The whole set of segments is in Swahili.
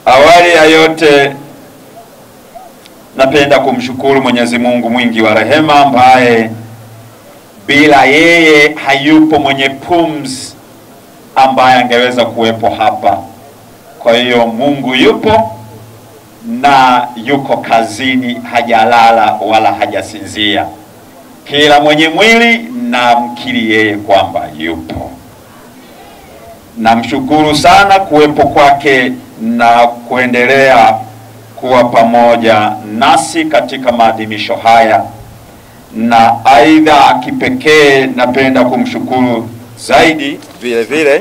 Awali ya yote napenda kumshukuru Mwenyezi Mungu mwingi wa rehema, ambaye bila yeye hayupo mwenye pumzi ambaye angeweza kuwepo hapa. Kwa hiyo Mungu yupo na yuko kazini, hajalala wala hajasinzia. Kila mwenye mwili na mkiri yeye kwamba yupo. Namshukuru sana kuwepo kwake na kuendelea kuwa pamoja nasi katika maadhimisho haya. Na aidha kipekee napenda kumshukuru zaidi vile vile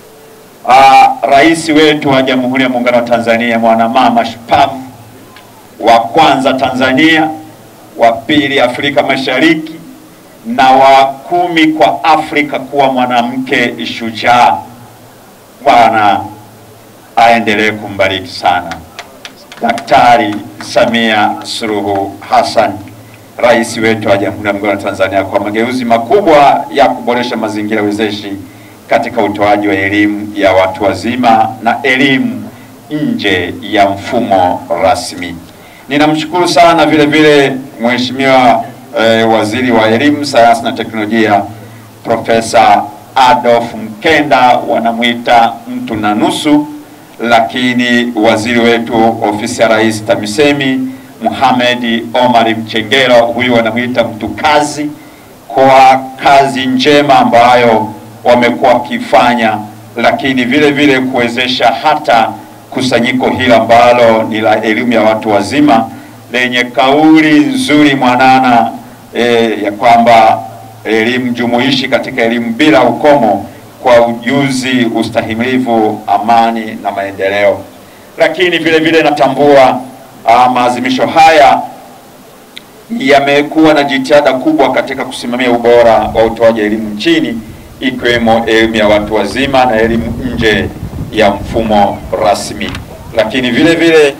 Rais wetu wa Jamhuri ya Muungano wa Tanzania, mwanamama shupavu, wa kwanza Tanzania, wa pili Afrika Mashariki, na wa 10 kwa Afrika kuwa mwanamke shujaa. Bwana aendelee kumbariki sana Daktari Samia Suluhu Hassan, rais wetu wa Jamhuri ya Muungano wa Tanzania, kwa mageuzi makubwa ya kuboresha mazingira wezeshi katika utoaji wa elimu ya watu wazima na elimu nje ya mfumo rasmi. Ninamshukuru sana vile vile Mheshimiwa Waziri wa Elimu, Sayansi na Teknolojia, Profesa Adolf Mkenda, wanamuita mtu na nusu, lakini waziri wetu ofisi ya Rais TAMISEMI Mohamed Omar Mchengero, huyu wanamuita mtu kazi, kwa kazi njema ambayo wamekuwa kifanya, lakini vile vile kuwezesha hata kusanyiko hili ambalo ni la elimu ya watu wazima, lenye kauli nzuri mwanana ya kwamba elimu jumuishi katika elimu bila ukomo, kwa ujuzi, ustahimilivu, amani na maendeleo. Lakini vile vile natambua maadhimisho haya yamekuwa na jitihada kubwa katika kusimamia ubora wa utoaji elimu nchini, ikiwemo elimu ya watu wazima na elimu nje ya mfumo rasmi. Lakini vile vile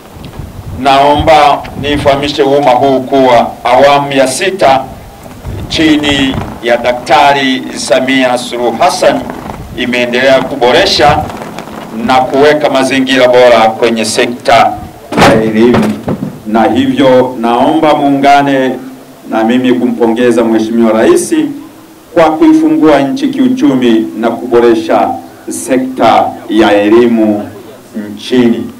naomba nifahamishe umma huu kuwa awamu ya 6 chini ya Daktari Samia Suluhu Hassan imeendelea kuboresha na kuweka mazingira bora kwenye sekta ya elimu, na hivyo naomba muungane na mimi kumpongeza Mheshimiwa Rais kwa kuifungua nchi kiuchumi na kuboresha sekta ya elimu nchini.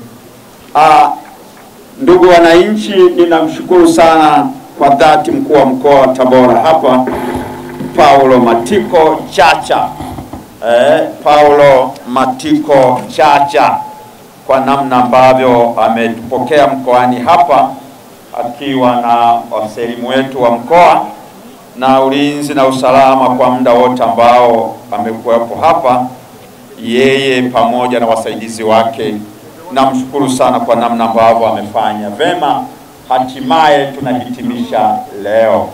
Ndugu wananchi, ninamshukuru sana kwa dhati mkuu wa mkoa wa Tabora hapa Paulo Matiko Chacha, Paulo Matiko Chacha, kwa namna ambavyo ametupokea mkoani hapa, akiwa na wasalimu wetu wa mkoa na ulinzi na usalama kwa muda wote ambao amekuwepo hapa, yeye pamoja na wasaidizi wake. Namshukuru sana kwa namna ambavyo amefanya vema. Hatimaye tunahitimisha leo.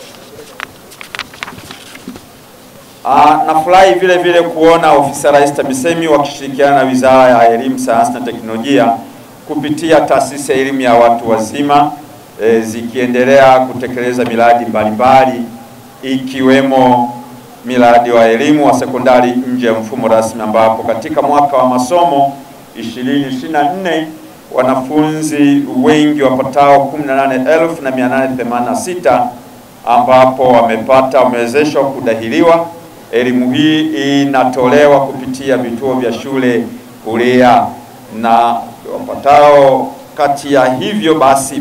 Nafurahi vile vile kuona ofisi ya Rais TAMISEMI wakishirikiana na Wizara ya Elimu, Sayansi na Teknolojia kupitia taasisi ya elimu ya watu wazima zikiendelea kutekeleza miradi mbalimbali, ikiwemo miradi wa elimu wa sekondari nje ya mfumo rasmi, ambapo katika mwaka wa masomo 2024 wanafunzi wengi wapatao 18,886 ambapo wamewezeshwa kudahiliwa. Elimu hii inatolewa kupitia vituo vya shule huria, na wapatao kati ya hivyo basi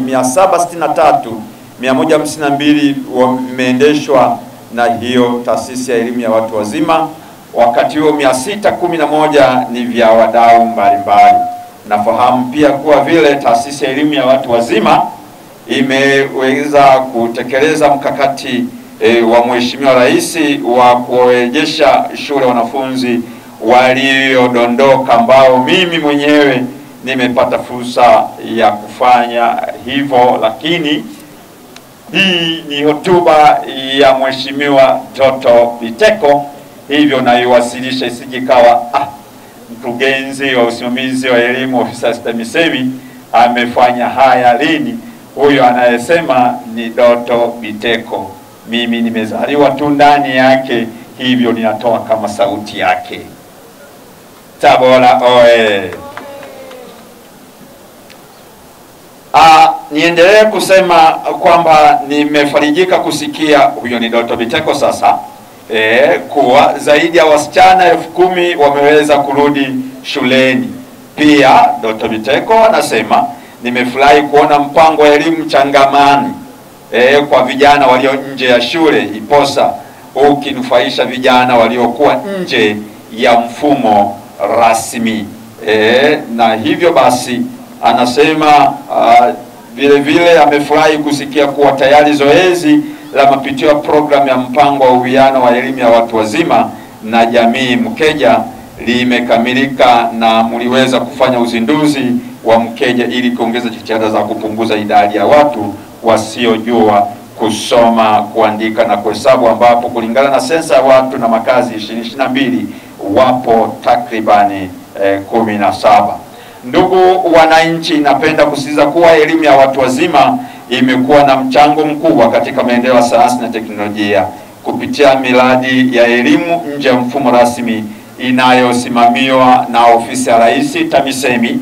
763,152 wameendeshwa na hiyo taasisi ya elimu ya watu wazima, wakati huo 611 ni vya wadau mbalimbali. Nafahamu pia kuwa vile taasisi ya elimu ya watu wazima imeweza kutekeleza mkakati wa Mheshimiwa Rais wa kurejesha shule wanafunzi waliodondoka, ambao mimi mwenyewe nimepata fursa ya kufanya hivyo, lakini hii ni hotuba ya Mheshimiwa Toto Biteko, hivyo naiwasilisha isijikawa mkurugenzi wa usimamizi wa elimu ofisi ya TAMISEMI amefanya haya lini. Huyo anayesema ni Doto Biteko, mimi nimezaliwa tu ndani yake, hivyo ninatoa kama sauti yake. Tabora oe! Niendelee kusema kwamba nimefarijika kusikia, huyo ni Dr. Biteko sasa, kuwa zaidi ya wasichana 10,000 wameweza kurudi shuleni. Pia Dr. Biteko anasema nimefurahi kuona mpango wa elimu changamani kwa vijana walio nje ya shule iposa ukinufaisha vijana waliokuwa nje ya mfumo rasmi. Na hivyo basi anasema vile vile amefurahi kusikia kuwa tayari zoezi la mapitio ya programu ya mpango wa uwiano wa elimu ya watu wazima na jamii Mkeja limekamilika na mliweza kufanya uzinduzi wa Mkeja ili kuongeza jitihada za kupunguza idadi ya watu wasiojua kusoma, kuandika na kuhesabu, ambapo kulingana na sensa ya watu na makazi 2022 wapo takribani 17. Ndugu wananchi, napenda kusisitiza kuwa elimu ya watu wazima imekuwa na mchango mkubwa katika maendeleo ya sayansi na teknolojia kupitia miradi ya elimu nje ya mfumo rasmi inayosimamiwa na ofisi ya Rais TAMISEMI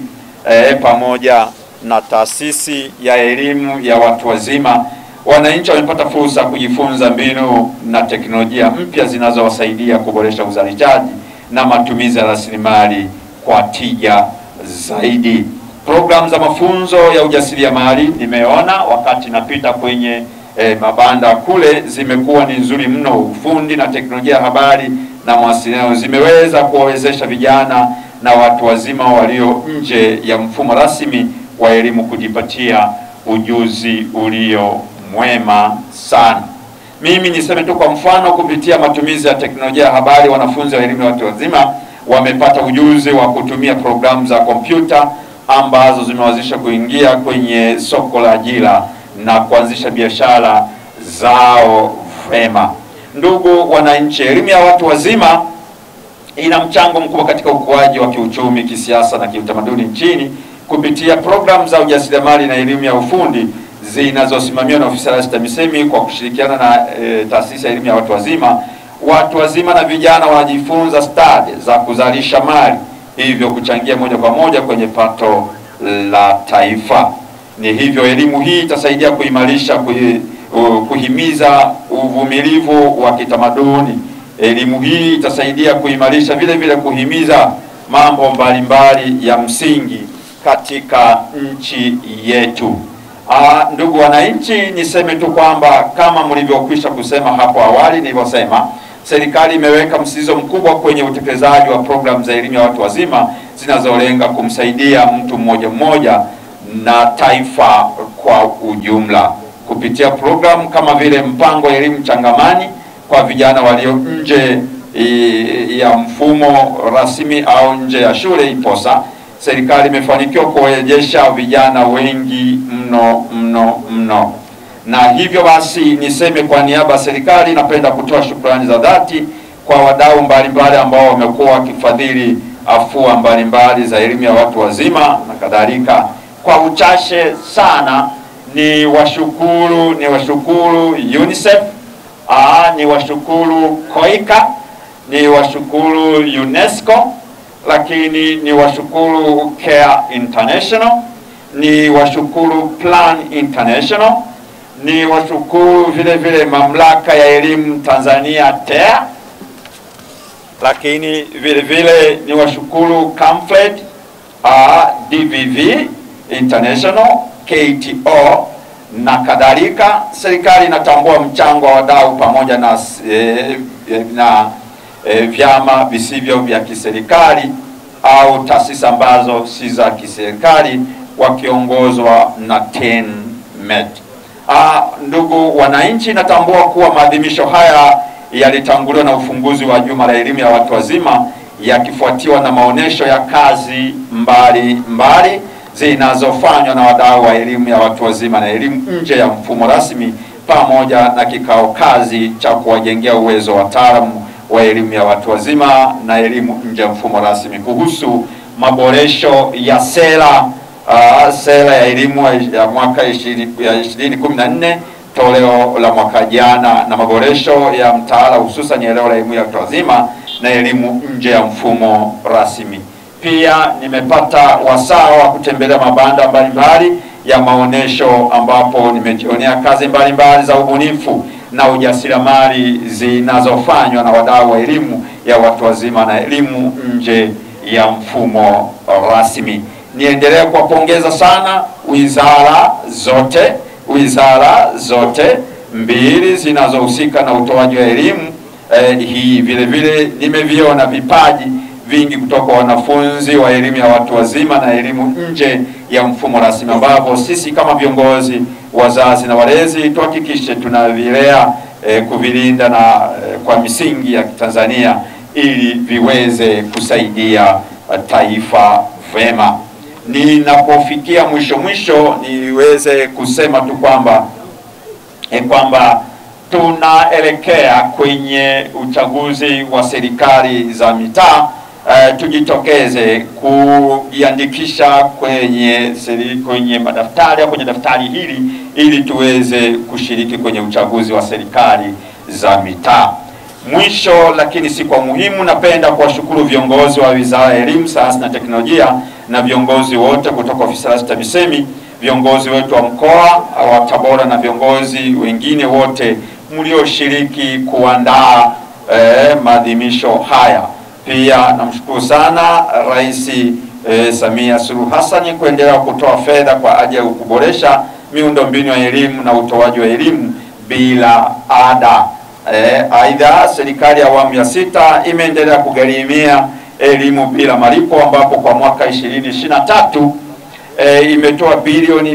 pamoja na taasisi ya elimu ya watu wazima. Wananchi wamepata fursa ya kujifunza mbinu na teknolojia mpya zinazowasaidia kuboresha uzalishaji na matumizi ya rasilimali kwa tija zaidi. Programu za mafunzo ya ujasiriamali nimeona wakati napita kwenye mabanda kule zimekuwa ni nzuri mno. Ufundi na teknolojia ya habari na mawasiliano zimeweza kuwawezesha vijana na watu wazima walio nje ya mfumo rasmi wa elimu kujipatia ujuzi ulio mwema sana. Mimi niseme tu kwa mfano, kupitia matumizi ya teknolojia ya habari, wanafunzi wa elimu ya watu wazima wamepata ujuzi wa kutumia programu za kompyuta ambazo zimewezesha kuingia kwenye soko la ajira na kuanzisha biashara zao vema. Ndugu wananchi, elimu ya watu wazima ina mchango mkubwa katika ukuaji wa kiuchumi, kisiasa na kiutamaduni nchini kupitia programu za ujasiriamali na elimu ya ufundi zinazosimamiwa na ofisi ya Rais TAMISEMI kwa kushirikiana na taasisi ya elimu ya watu wazima. Watu wazima na vijana wanajifunza stadi za kuzalisha mali, hivyo kuchangia moja kwa moja kwenye pato la taifa. Ni hivyo elimu hii itasaidia kuimarisha kuhimiza uvumilivu wa kitamaduni. Elimu hii itasaidia kuimarisha vile vile kuhimiza mambo mbalimbali ya msingi katika nchi yetu. Ndugu wananchi, niseme tu kwamba kama mlivyokwisha kusema hapo awali, nilivyosema, serikali imeweka msisitizo mkubwa kwenye utekelezaji wa programu za elimu ya watu wazima zinazolenga kumsaidia mtu mmoja mmoja na taifa kwa ujumla kupitia programu kama vile mpango wa elimu changamani kwa vijana walio nje ya mfumo rasmi au nje ya shule iposa. Serikali imefanikiwa kuwarejesha vijana wengi mno. Na hivyo basi niseme kwa niaba ya serikali, napenda kutoa shukrani za dhati kwa wadau mbalimbali ambao wamekuwa wakifadhili afua mbalimbali za elimu ya watu wazima na kadhalika. Kwa uchache sana ni washukuru UNICEF, ni washukuru Koika, ni washukuru UNESCO, lakini ni washukuru Care International, ni washukuru Plan International, ni washukuru vile vile mamlaka ya elimu Tanzania TEA, lakini vile vile ni washukuru Camfed, DVV International, KTO na kadhalika. Serikali inatambua mchango wa wadau pamoja na vyama visivyo vya kiserikali au taasisi ambazo si za kiserikali wakiongozwa na TENMET. Ndugu wananchi, natambua kuwa maadhimisho haya yalitanguliwa na ufunguzi wa juma la elimu ya watu wazima, yakifuatiwa na maonesho ya kazi mbali zinazofanywa na wadau wa elimu ya watu wazima na elimu nje ya mfumo rasmi, pamoja na kikao kazi cha kuwajengea uwezo wataalamu wa elimu ya watu wazima na elimu nje ya mfumo rasmi kuhusu maboresho ya sera ya elimu ya mwaka 2014 toleo la mwaka jana, na maboresho ya mtaala hususan eneo la elimu ya watu wazima na elimu nje ya mfumo rasmi. Pia nimepata wasaa wa kutembelea mabanda mbalimbali ya maonesho ambapo nimejionea kazi mbalimbali za ubunifu na ujasiriamali zinazofanywa na wadau wa elimu ya watu wazima na elimu nje ya mfumo rasmi. Niendelee kuwapongeza sana wizara zote mbili zinazohusika na utoaji wa elimu hii. Vile vile nimeviona vipaji vingi kutoka wanafunzi wa elimu ya watu wazima na elimu nje ya mfumo rasmi, ambapo sisi kama viongozi, wazazi na walezi tuhakikishe tunavilea kuvilinda na kwa misingi ya Tanzania ili viweze kusaidia taifa vema. Ninapofikia mwisho niweze kusema tu kwamba tunaelekea kwenye uchaguzi wa serikali za mitaa. Tujitokeze kujiandikisha kwenye madaftari au kwenye daftari hili ili tuweze kushiriki kwenye uchaguzi wa serikali za mitaa. Mwisho lakini si kwa muhimu, napenda kuwashukuru viongozi wa Wizara ya Elimu, Sayansi na Teknolojia na viongozi wote kutoka ofisi ya TAMISEMI, viongozi wetu wa mkoa wa Tabora na viongozi wengine wote mlioshiriki kuandaa maadhimisho haya. Pia namshukuru sana Rais Samia Suluhu Hassan kuendelea kutoa fedha kwa ajili ya kuboresha miundombinu ya elimu na utoaji wa elimu bila ada. Aidha, serikali ya awamu ya 6 imeendelea kugharimia elimu bila malipo, ambapo kwa mwaka 2023 imetoa bilioni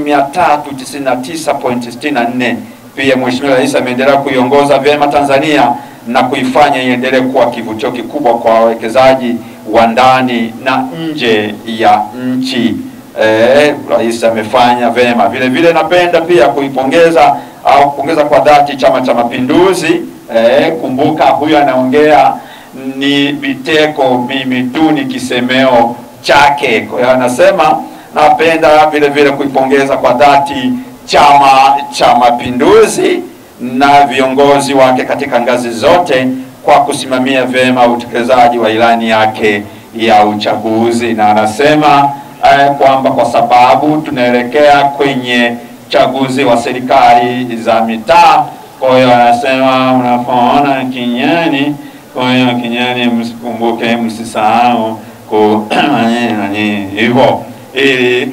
399.64. Pia Mheshimiwa Rais ameendelea kuiongoza vyema Tanzania na kuifanya iendelee kuwa kivutio kikubwa kwa wawekezaji wa ndani na nje ya nchi. Rais amefanya vyema. Vile vile napenda pia kupongeza kwa dhati Chama cha Mapinduzi. Kumbuka huyu anaongea ni Biteko, mimi tu ni kisemeo chake. Kwa hiyo anasema napenda vile vile kuipongeza kwa dhati Chama cha Mapinduzi na viongozi wake katika ngazi zote kwa kusimamia vyema utekelezaji wa ilani yake ya uchaguzi. Na anasema kwamba kwa sababu tunaelekea kwenye uchaguzi wa serikali za mitaa, kwa hiyo anasema unapoona kinyani, kwa hiyo kinyani msikumbuke, msisahau hivyo ili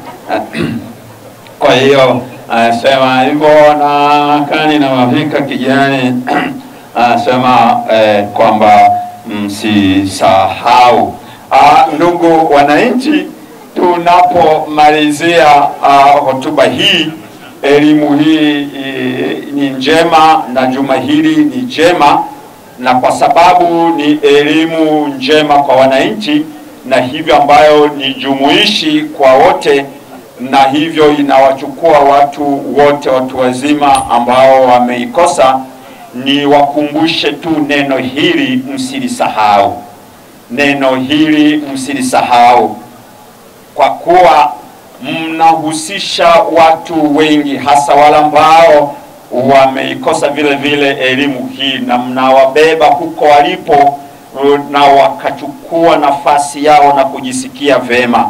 kwa hiyo anasema hivyo na kani na wafika kijani anasema kwamba msisahau. Ndugu wananchi, tunapomalizia hotuba hii, elimu hii ni njema na juma hili ni njema, na kwa sababu ni elimu njema kwa wananchi na hivyo ambayo ni jumuishi kwa wote, na hivyo inawachukua watu wote, watu wazima ambao wameikosa, ni wakumbushe tu neno hili msilisahau. Neno hili msilisahau, kwa kuwa mnahusisha watu wengi, hasa wale ambao wameikosa vile vile elimu hii, na mnawabeba huko walipo na wakachukua nafasi yao na kujisikia vema.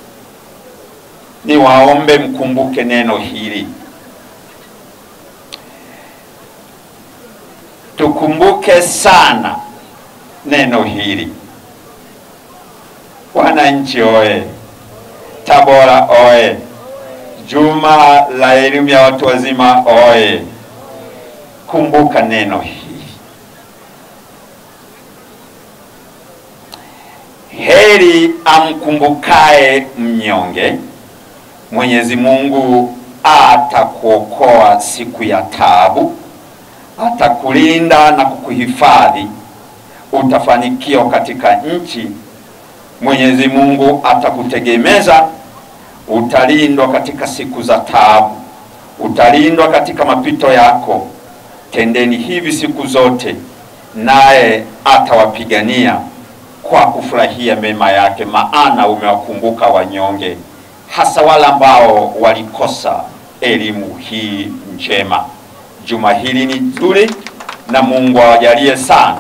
Ni waombe mkumbuke neno hili. Tukumbuke sana neno hili. Wananchi oe! Tabora oe! Juma la elimu ya watu wazima oe! Kumbuka neno hili. Heri amkumbukae mnyonge. Mwenyezi Mungu atakuokoa siku ya taabu, atakulinda na kukuhifadhi, utafanikiwa katika nchi. Mwenyezi Mungu atakutegemeza, utalindwa katika siku za taabu, utalindwa katika mapito yako. Tendeni hivi siku zote, naye atawapigania kwa kufurahia mema yake, maana umewakumbuka wanyonge, hasa wale ambao walikosa elimu hii njema. Juma hili ni nzuri, na Mungu awajalie sana,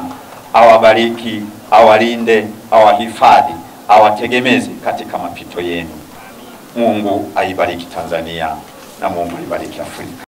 awabariki, awalinde, awahifadhi, awategemeze katika mapito yenu. Mungu aibariki Tanzania na Mungu aibariki Afrika.